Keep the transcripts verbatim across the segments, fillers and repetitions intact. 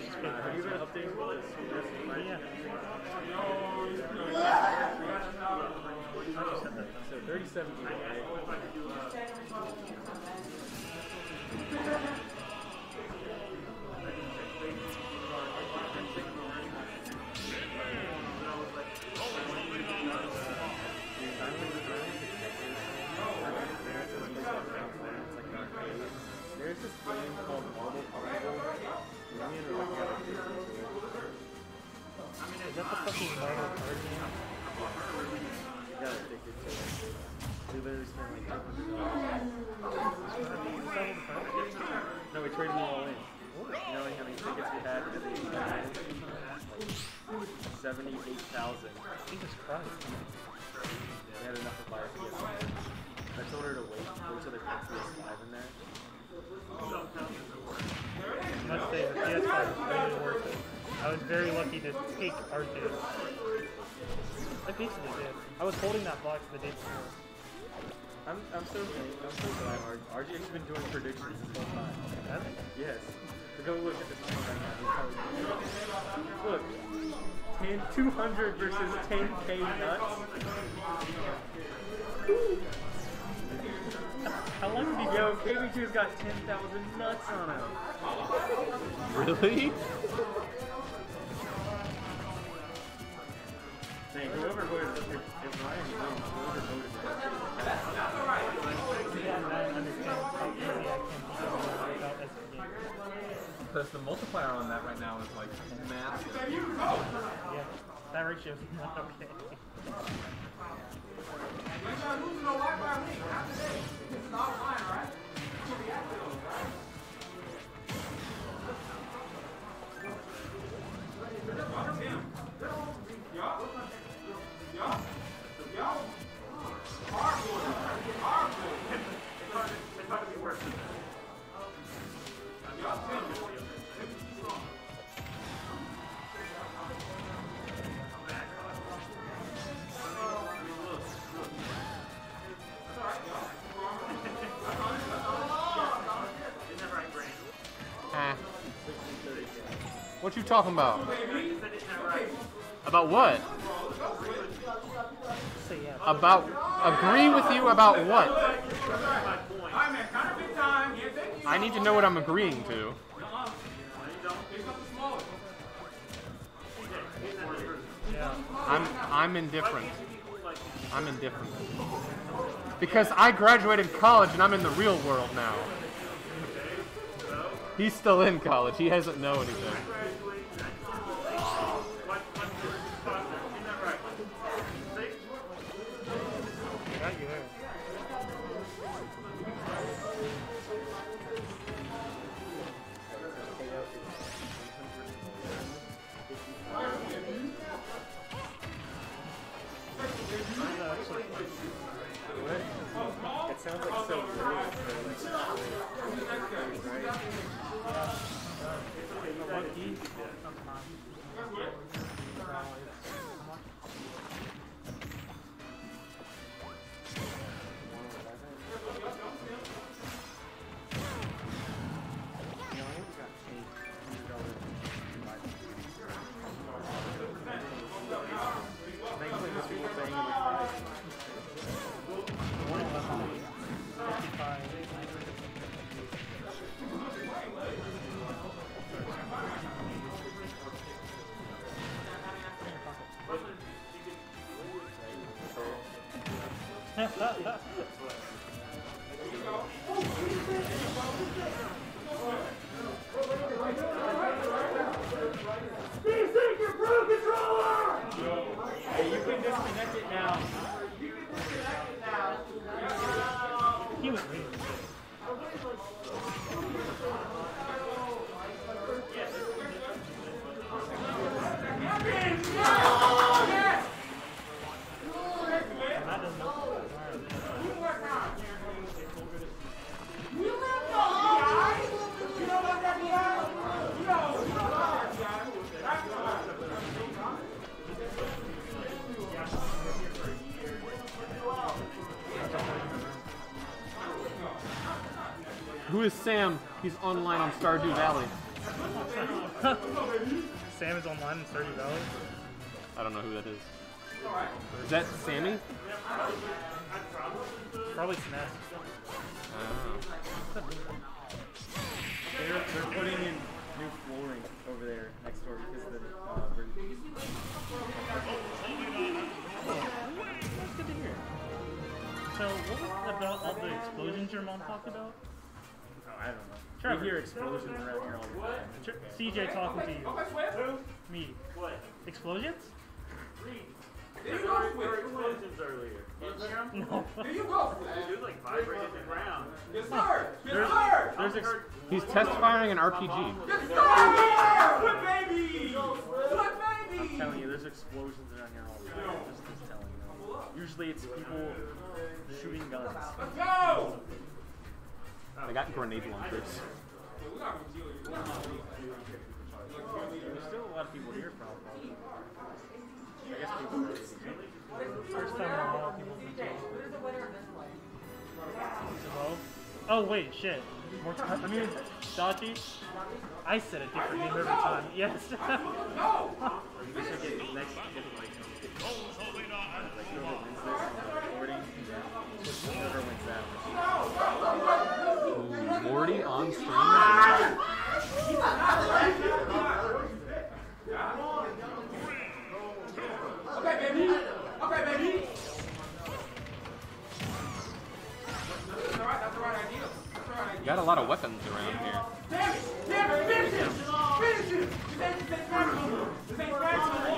Have you been updating for this? Yeah. So thirty-seven today. There's this game called Marble Carnival. Me and Rebecca got addicted to it. Is that the fucking Marvel card game? We got addicted to it. We literally spent like five hundred dollars. No, we traded them all in. You know, like how many tickets we had and everything we had? Like seventy-eight thousand. Jesus Christ. We had enough to buy a P S five. I told her to wait, wait till they put P S five in there. I must say, the P S five was really worth it. I was very lucky to take Arceus. I basically did. I was holding that box the day before. I'm, I'm so I'm so glad R G X's been doing predictions this whole time. Have they? Yes. Go look at this thing right now. Look. ten, two hundred versus ten K nuts. How long did he Yo, K B two's got ten thousand nuts on him. Really? Dang, whoever voted, if, if Ryan wins, whoever voted for that. Yeah, I understand how easy I can be without S P G. Because the multiplier on that right now is like massive. Yeah, that ratio is not okay. What you talking about? About what? So yeah, About agree with you about what? I need to know what I'm agreeing to. yeah. I'm I'm indifferent. I'm indifferent. Because I graduated college and I'm in the real world now. He's still in college. He doesn't know anything. Got you there. It sounds like so weird. Lucky. Thankfully, this week we're playing in the five. Hey, you can disconnect it now. He was really good. And that doesn't look Who is Sam? He's online on Stardew Valley. Sam is online in Stardew Valley. I don't know who that is. Is that Sammy? Probably Smash. Oh. They're, they're putting in new flooring over there next door because of the uh, bridge. That's good to hear. So, what was about all the explosions your mom talked about? Oh, I don't know. Trevor. We hear explosions around here all the time. Tr- C J talking to you. Me. What? Explosions? There were explosions earlier. No. There you go. It was like vibrating the ground. Yes, sir. Yes, There's, sir. there's ex- He's test firing an R P G. Yes, sir. Good baby. Good I'm baby. telling you, there's explosions around here all the time. Just, just telling you. Usually it's people shooting guns. Let's go. I got grenade launchers. There's still a lot of people here probably. I guess people are First time in a while people have been Hello? Oh wait, shit. More time. I mean, Dachi. I said a different name every time. Yes. We should get next get like get, like whoever wins this on recording, whoever wins that. Ooh, Morty on stream. Okay, baby. Okay, baby. That's all right. That's the right idea. That's the right idea. You got a lot of weapons around here. Damn it! Damn it! Finish him! Finish him! This ain't this ain't practical. This ain't practical.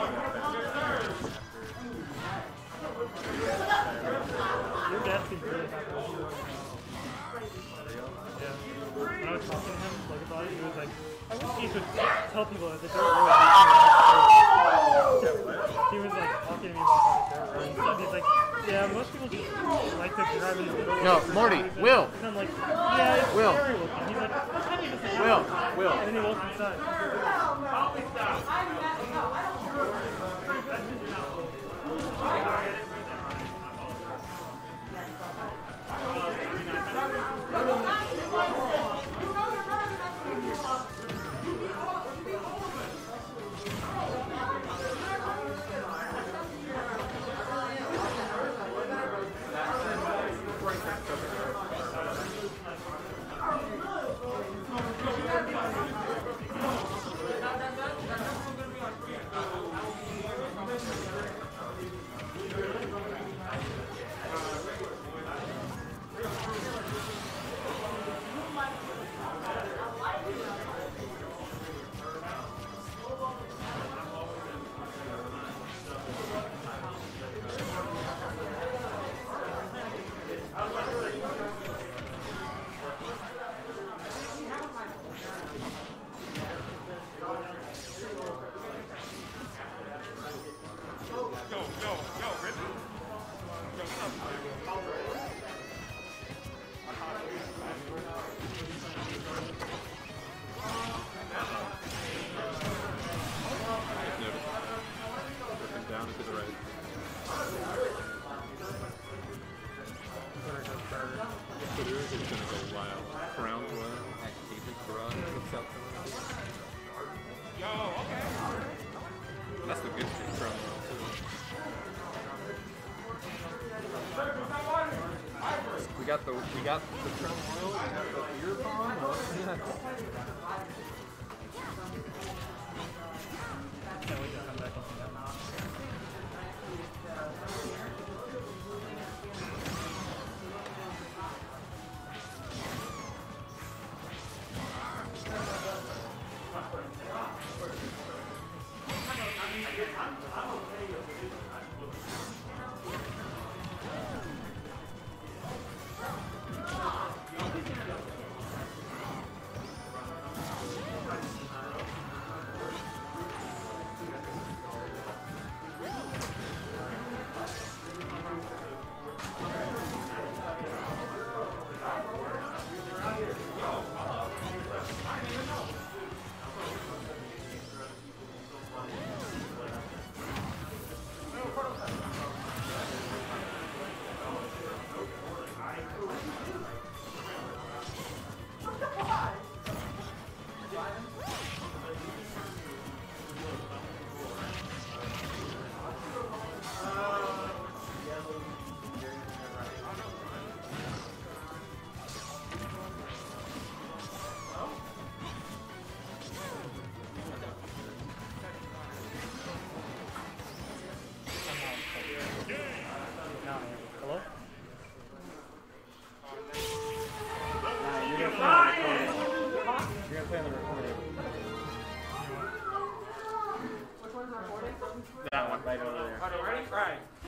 Your dad seems really happy with you. Yeah. When I was talking to him like about it, he was like, I wish he could tell people that the dirt road is He was like talking to me about how the dirt road and stuff. He's like, yeah, most people just like to drive in the middle. Yo, for some Morty, reason. Will. And I'm like, yeah, it's Will. scary looking. He's like, how do you just Will, Will. And then he walks inside. Down to the right. Twitter is gonna go wild. Crown's wild. Activate garage. What's up? Yo, okay. That's the good shit. Crown wild too. We got the we got the Crown Royal. We got the beer bomb. What's next? Can't wait to come back and see that.